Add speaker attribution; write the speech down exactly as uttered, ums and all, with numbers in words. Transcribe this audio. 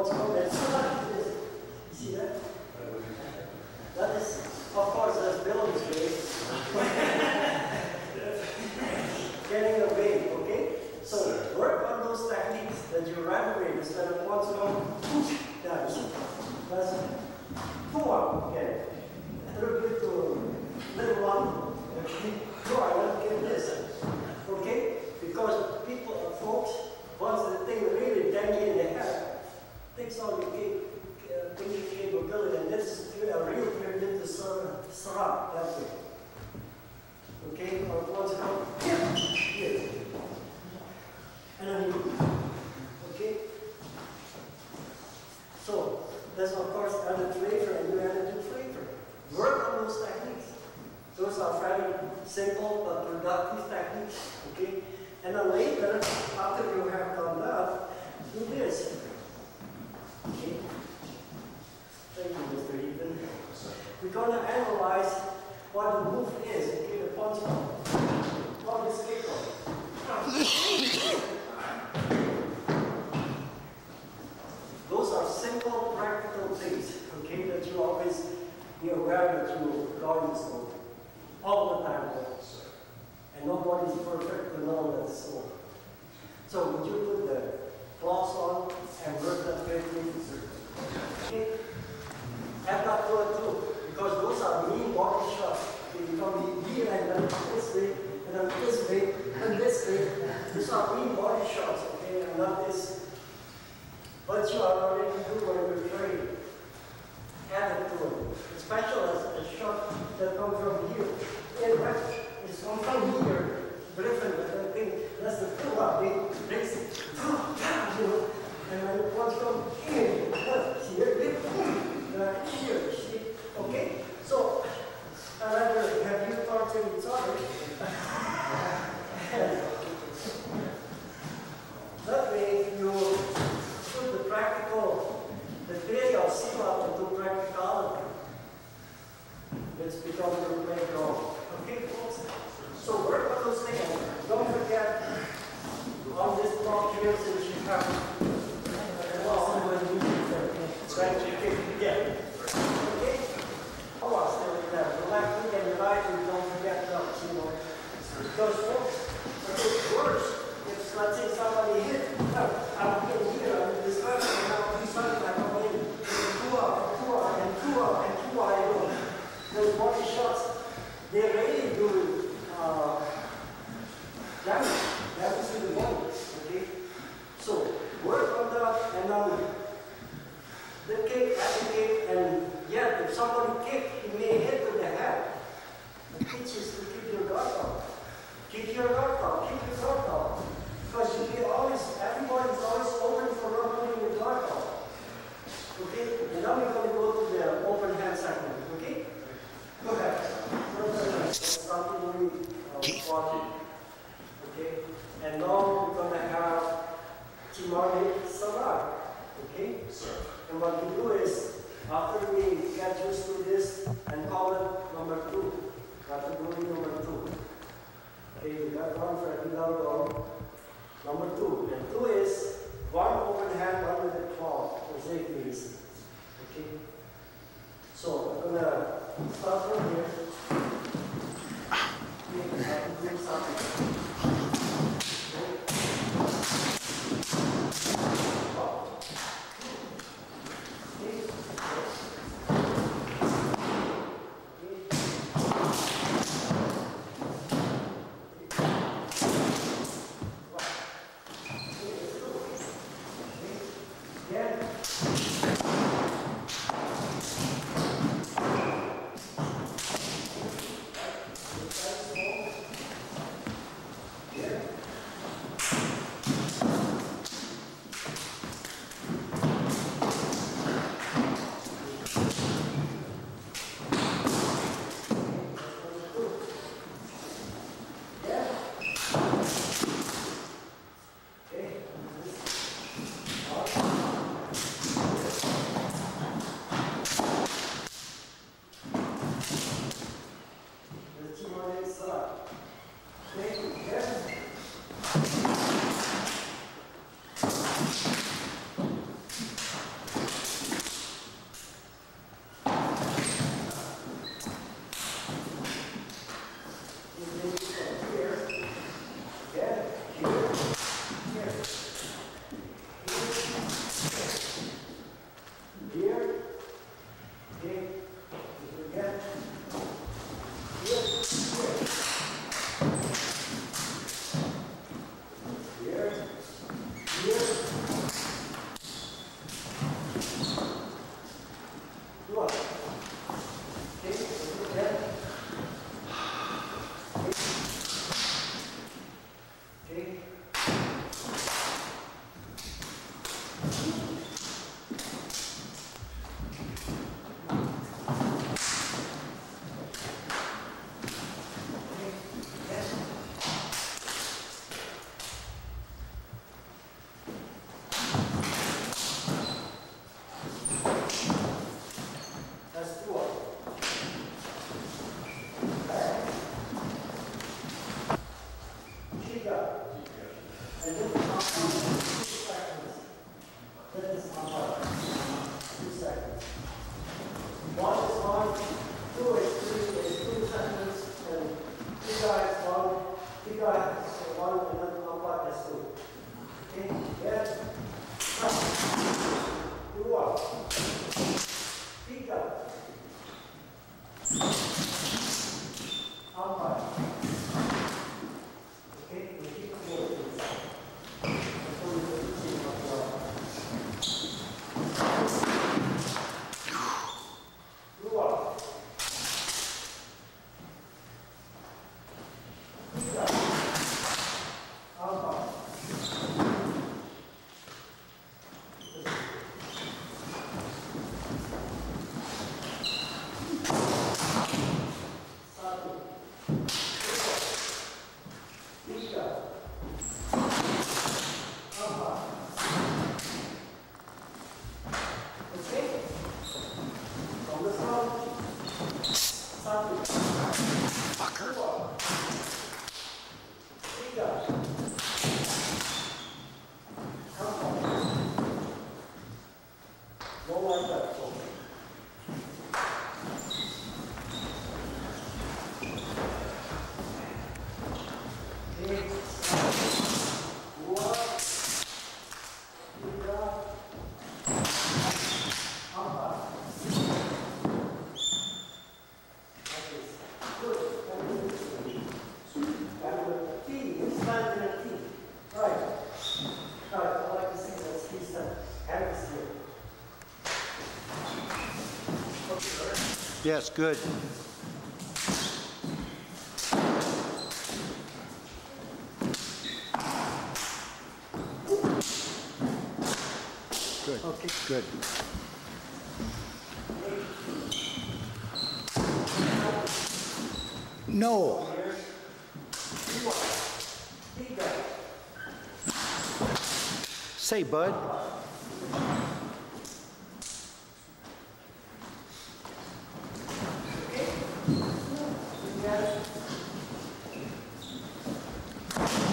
Speaker 1: what's called that. You see that? That is, of course, that's Bill's way. Getting away, okay? So work on those techniques that you ran away instead of once more. Down. That's two up again. A little bit to little one. Okay? No, I don't get this. Okay? Because people, folks, once the thing really dangy in the head, takes all the uh, thinking capability, and this is a real pyramid to surround that way. Okay? Or once it comes, here, here. And then you, okay? So, there's of course added flavor and you added new flavor. Work on those techniques. Those are very simple but productive techniques, okay? And then later, after you have done that, do this. Okay? Thank you, Mister Ethan. We're going to analyze what the move is, okay? The punch on this kickball. Those are simple, practical things, okay, that you always be aware that you guard so all the time. And nobody's perfect to know that's so. So would you put the gloves on and work that quickly? Okay. Add that to it too, because those are mean body shots. You can be here and then this way, and then this way, and this way. These are mean body shots, okay, and not this. But you are already doing when you're training. Add it to it. Especially as a shot that comes from here. In right, it's come from here. Different, but I think that's the pull up. They raise it. You know, and when it comes from here, here, here, see? Okay? So, I'd rather have you torture each other. That way, you put the practical, the theory of C MAP into practicality. It's become your playground. Okay, folks? So work on those things. Don't forget on this block here, since you have right, yeah. Okay? Oh, I'll stay with that. The left foot and the right foot, don't forget those, you know. Because folks, it's worse. If let's say somebody hit, I'm in here, I'm in this person, and now two sides, I come in, two up, two up, and two up, and two up, I go. Those body shots, they really do uh, damage, damage to the body, okay? So, work on that, and now the kick, and the kick, and yeah, if somebody kick, he may hit with the head. The pitch is to keep your guard up. Keep your guard up, keep your guard up. Because you can always, everybody's always open for not putting your guard up. Okay? And now we're going to go to the open hand segment, okay? Go ahead. Something really uh, important. Okay? And now we're going to have Timari Salar. Okay? Sir. And what we do is, after we get used to this and call it number two, category number two. Okay, we got one for every level. Number two. And two is one open hand, one with a claw, for safety reasons. Okay? So I'm gonna start from here. Okay, I have to do something.
Speaker 2: Yes, good. Good.
Speaker 1: Okay.
Speaker 2: Good. No. Say, bud.
Speaker 1: Okay.